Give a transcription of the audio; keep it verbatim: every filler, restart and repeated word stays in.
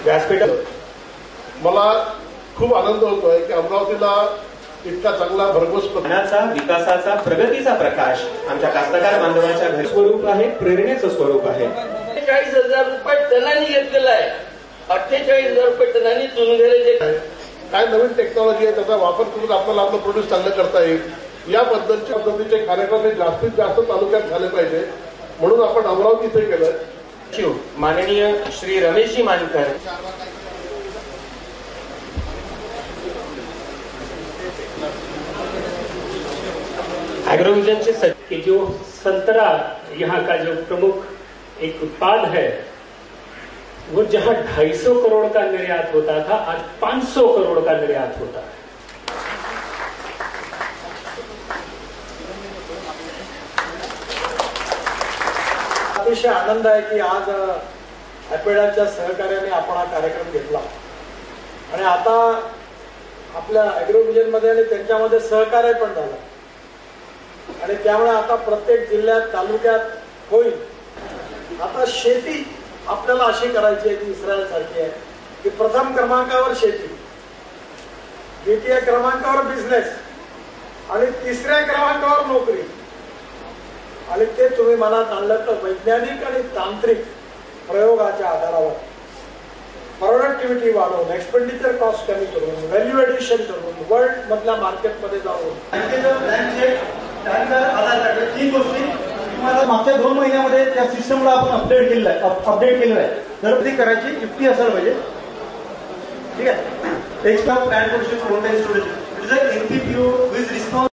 व्यासपीठ मला खूप आनंद होतोय की अमरावतीला इतका चांगला भरघोस ज्ञानाचा विकासाचा प्रगतीचा प्रकाश आमच्या कास्तकार बांधवांच्या घर स्वरूप आहे, प्रेरणेचं स्वरूप आहे. अठ्ठेचाळीस हजार रुपये टनानी घेतलेला आहे. अठ्ठेचाळीस हजार रुपये टनानी चुनगरे जे काय नवीन टेक्नॉलॉजी आहे त्याचा वापर करून आपल्याला आपलं प्रोड्यूस चांगलं करता येईल. या पद्धतीच्या पद्धतीचे कार्यक्रम जास्तीत जास्त तालुक्यात झाले पाहिजे म्हणून आपण अमरावती इथे केलं. माननीय श्री रमेशजी मानकर एग्रोविजन से कि जो संतरा यहाँ का जो प्रमुख एक उत्पाद है वो जहाँ ढाई सौ करोड़ का निर्यात होता था आज पाँच सौ करोड़ का निर्यात होता है. अतिशय आनंद आहे की आज ॲपेडाच्या सहकार्याने आपण हा कार्यक्रम घेतला आणि आता आपल्या ॲग्रोविजन मध्ये आणि त्यांच्यामध्ये सहकार्य पण झालं आणि त्यामुळे आता प्रत्येक जिल्ह्यात तालुक्यात होईल. आता शेती आपल्याला अशी करायची आहे की इस्रायल सारखी आहे की प्रथम क्रमांकावर शेती, द्वितीय क्रमांकावर बिझनेस आणि तिसऱ्या क्रमांकावर नोकरी. आणि ते तुम्ही मनात आणलं तर वैज्ञानिक आणि तांत्रिक प्रयोगाच्या आधारावर प्रोडक्टिव्हिटी वाढवून, एक्सपेंडिचर कॉस्ट कमी करून, व्हॅल्यू एडिशन करून, वर्ल्ड मधल्या मार्केटमध्ये जाऊन तीन गोष्टी तुम्हाला मागच्या दोन महिन्यामध्ये त्या सिस्टमला आपण अपडेट केलेलं आहे अपडेट केलेलं आहे. तर ती करायची युक्ती असायला पाहिजे. ठीक आहे. एक्स्ट्रा प्लॅन करू शकतो कोणत्याही student is a NPPO with response